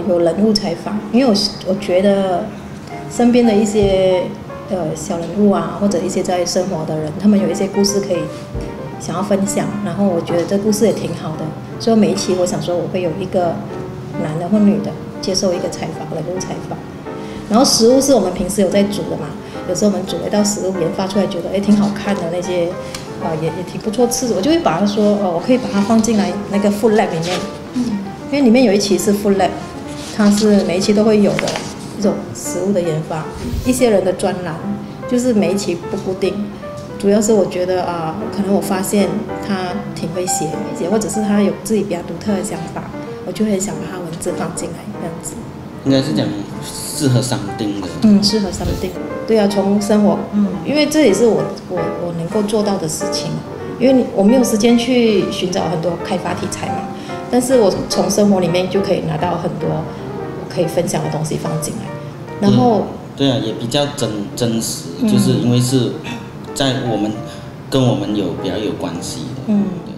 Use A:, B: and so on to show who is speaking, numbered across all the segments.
A: 有人物采访，因为我觉得身边的一些小人物啊，或者一些在生活的人，他们有一些故事可以想要分享，然后我觉得这故事也挺好的，所以每一期我想说我会有一个男的或女的接受一个采访，人物采访。然后食物是我们平时有在煮的嘛，有时候我们煮了一道食物研发出来，觉得挺好看的那些，也挺不错吃的，我就会把它说，我可以把它放进来那个 Food Lab 里面，因为里面有一期是 Food Lab， 它是每一期都会有的一种食物的研发，一些人的专栏，就是每一期不固定，主要是我觉得可能我发现他挺会写，或者是他有自己比较独特的想法，我就会想把他文字放进来这样子。
B: 应该是讲适合商定的。适
A: 合商定。对啊，从生活，因为这也是我能够做到的事情，因为我没有时间去寻找很多开发题材嘛，但是我从生活里面就可以拿到很多我可以分享的东西放进来，然后
B: 对啊，也比较真实，就是因为是在跟我们比较有关系的。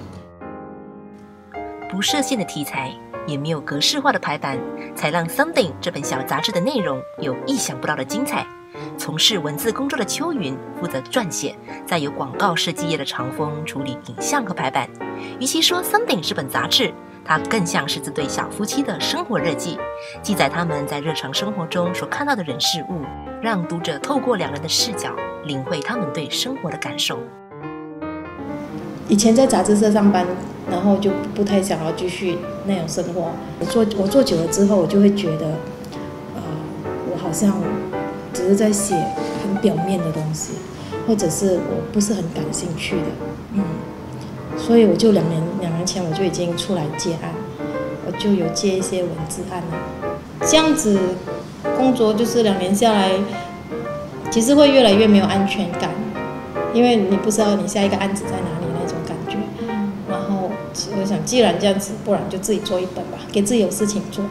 C: 不设限的题材，也没有格式化的排版，才让 Something 这本小杂志的内容有意想不到的精彩。从事文字工作的秋云负责撰写，再由广告设计业的长风处理影像和排版。与其说 Something 是本杂志，它更像是这对小夫妻的生活日记，记载他们在日常生活中所看到的人事物，让读者透过两人的视角，领会他们对生活的感受。
A: 以前在杂志社上班，然后就不太想要继续那种生活。我做久了之后，我就会觉得，我好像只是在写很表面的东西，或者是我不是很感兴趣的，所以我就两年前我就已经出来接案，我就有接一些文字案了。这样子工作就是2年下来，其实会越来越没有安全感，因为你不知道你下一个案子在哪里那种感觉。然后我想，既然这样子，不然就自己做一本吧，给自己有事情做，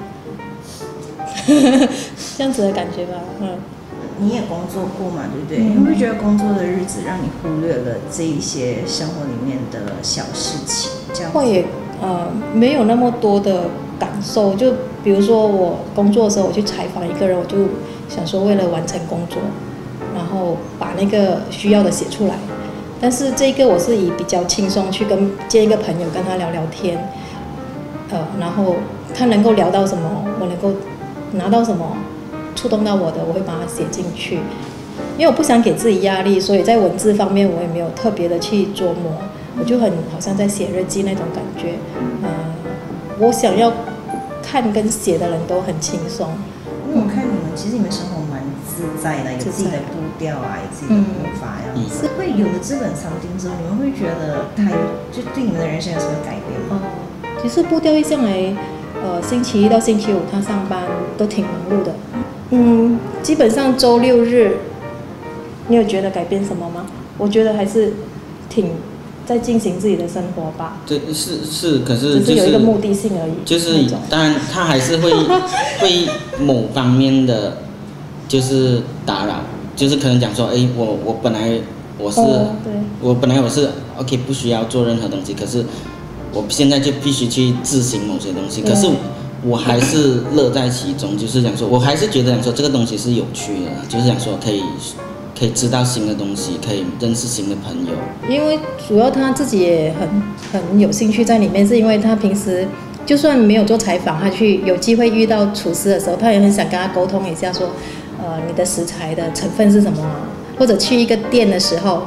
A: 这样子的感觉吧。
D: 你也工作过嘛，对不对？你会不会觉得工作的日子让你忽略了这一些生活里面的小事情？这样
A: 会没有那么多的感受。就比如说我工作的时候，我去采访一个人，我就想说为了完成工作，然后把那个需要的写出来。但是这个我是以比较轻松去见一个朋友，跟他聊聊天，然后他能够聊到什么，我能够拿到什么，触动到我的，我会把它写进去。因为我不想给自己压力，所以在文字方面我也没有特别的去琢磨，我就好像在写日记那种感觉。我想要看跟写的人都很轻松。
D: 因为我看其实你们生活蛮自在的，有自己的步调啊，有自己的步伐呀。会有了这本Something之后，你们会觉得它就对你们的人生有什么改变吗？
A: 其实步调一向来，星期一到星期五他上班都挺忙碌的。基本上周6日，你有觉得改变什么吗？我觉得还是挺在进行自己的生活吧。
B: 对，是，可是
A: 只是有一个目的性而已。
B: 就是当然，他还是会某方面的，就是打扰，就是可能讲说，我本来我是 OK 不需要做任何东西，可是我现在就必须去执行某些东西，可是我还是乐在其中，就是讲说，我还是觉得讲说这个东西是有趣的，就是讲说可以知道新的东西，可以认识新的朋友。因为
A: 主要他自己也很有兴趣在里面，是因为他平时就算没有做采访，他有机会遇到厨师的时候，他也很想跟他沟通一下说，你的食材的成分是什么啊？或者去一间店的时候，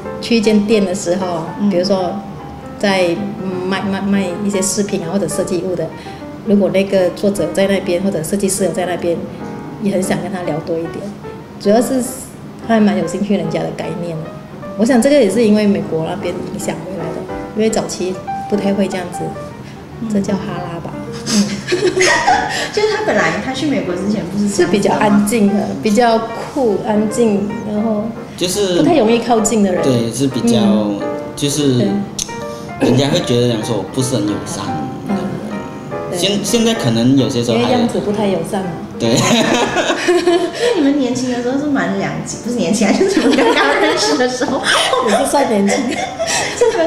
A: 比如说在卖一些饰品啊或者设计物的，如果那个作者在那边或者设计师有在那边，也很想跟他聊多一点。主要是他还蛮有兴趣人家的概念的。我想这个也是因为美国那边影响回来的，因为早期不太会这样子，这叫哈拉吧。
D: 就是他本来他去美国之前不是
A: 比较安静的，比较酷安静，然后
B: 就是
A: 不太容易靠近的人。
B: 对，是比较就是人家会觉得讲说我不是很友善的人。现在可能有些时候
A: 因为样子不太友善嘛。
B: 对。
D: 所以你们年轻的时候是蛮两极，不是年轻啊，就是你们刚刚认识的时候，
A: 也是算年轻。
D: 就你们刚刚认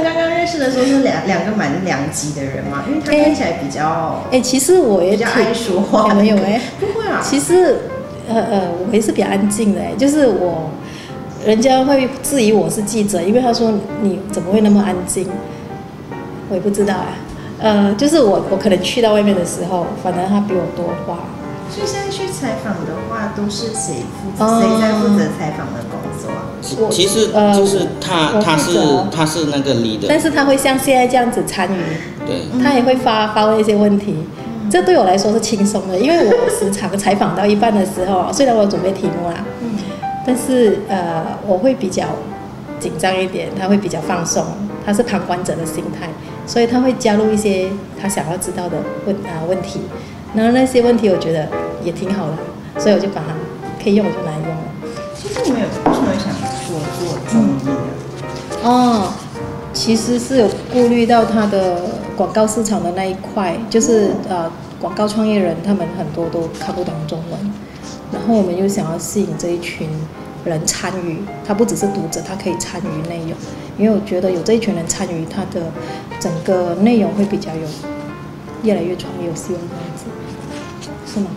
D: 认识的时候是两个蛮两极的人嘛，因为他看起来比较
A: 其实我也
D: 比较爱说话，
A: 没有
D: 不会啊。
A: 其实我也是比较安静的就是人家会质疑我是记者，因为他说你怎么会那么安静？我也不知道就是我可能去到外面的时候，反而他比我多话。
D: 所以现在去采访的话，都是谁在负责采访的工作啊？
B: 其实就是他是那个 leader，
A: 但是他会像现在这样子参与，
B: 对，
A: 他也会发问一些问题。这对我来说是轻松的，因为我时常采访到一半的时候，虽然我有准备题目啦，但是我会比较紧张一点，他会比较放松，他是旁观者的心态，所以他会加入一些他想要知道的问题，然后那些问题我觉得也挺好的，所以我就把它可以用我就拿来用了。
D: 其实你们为什么想做综艺啊？
A: 其实是有顾虑到他的广告市场的那一块，就是广告创业人他们很多都看不懂中文，然后我们又想要吸引这一群人参与，他不只是读者，他可以参与内容，因为我觉得有这一群人参与，他的整个内容会比较越来越创意，有希望这样子，是吗？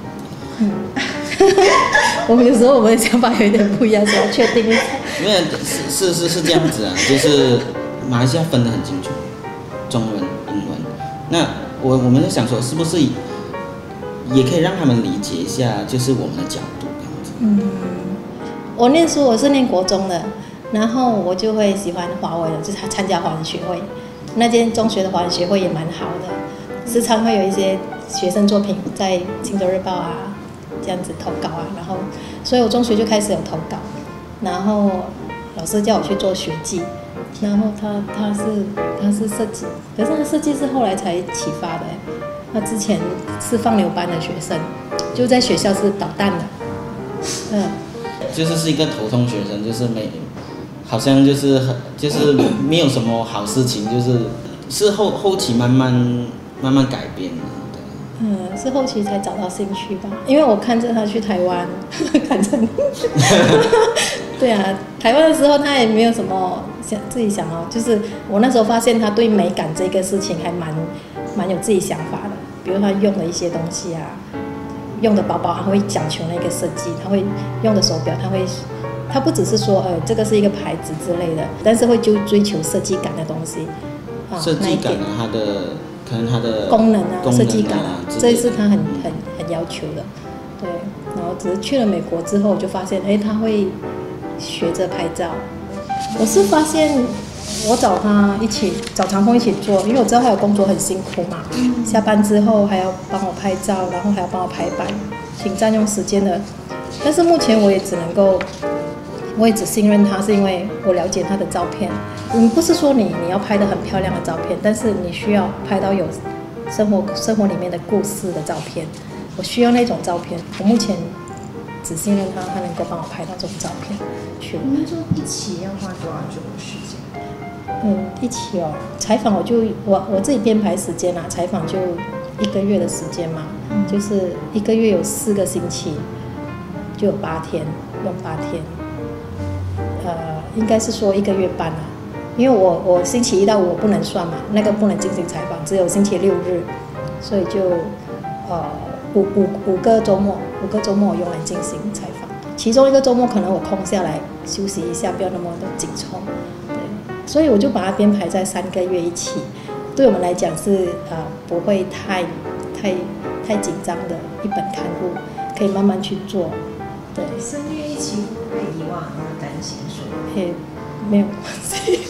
A: 我们有时候我们的想法有一点不一样，是要确定一下。
B: 没有，是这样子啊，就是马来西亚分得很清楚，中文、英文。那我们在想说，是不是也可以让他们理解一下，就是我们的角度这样子。
A: 我念书我是念国中的，然后我就会喜欢华文的，就是参加华文学会。那间中学的华文学会也蛮好的，时常会有一些学生作品在《金州日报》这样子投稿然后，所以我中学就开始有投稿，然后老师叫我去做学记，然后他是设计，可是他设计是后来才启发的他之前是放牛班的学生，就在学校是捣蛋的，
B: 就是一个头痛学生，就是好像就是没有什么好事情，是后期慢慢改变的。
A: 是后期才找到兴趣吧，因为我看着他去台湾，看着你，对啊，台湾的时候他也没有什么自己想就是我那时候发现他对美感这个事情还蛮有自己想法的，比如他用的一些东西用的包包他会讲求那个设计，他会用的手表他不只是说这个是一个牌子之类的，但是会追求设计感的东西，
B: 设计感可能它的
A: 功能设计感这是他很要求的，对。然后只是去了美国之后，我就发现，他会学着拍照。我是发现我找长风一起做，因为我知道他有工作很辛苦嘛，下班之后还要帮我拍照，然后还要帮我排版，挺占用时间的。但是目前我也只信任他，是因为我了解他的照片。不是说你要拍的很漂亮的照片，但是你需要拍到有生活里面的故事的照片。我需要那种照片，我目前只信任他能够帮我拍到这种照片。
D: 你们说一起要花多久的时间？
A: 一起采访我自己编排时间采访就1个月的时间嘛，就是1个月有4个星期，就有8天，用8天。应该是说1个月半因为我星期1到5不能算嘛，那个不能进行采访，只有星期6日，所以就五个周末我用来进行采访，其中1个周末可能我空下来休息一下，不要那么的紧凑，对，所以我就把它编排在3个月一起，对我们来讲是不会太紧张的一本刊物，可以慢慢去做，对。
D: 3个月一起会不会遗忘？有担心说？
A: 没有关系，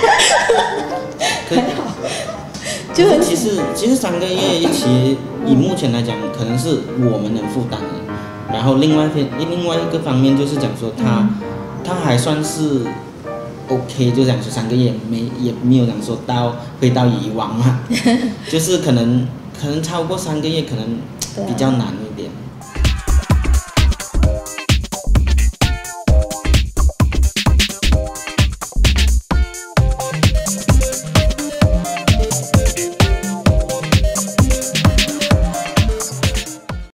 A: 还好。
B: 其实3个月一期，以目前来讲，可能是我们能负担的。然后另外一个方面就是讲说他还算是 OK， 就讲说3个月也没有讲说会到遗忘嘛，就是可能超过3个月可能比较难一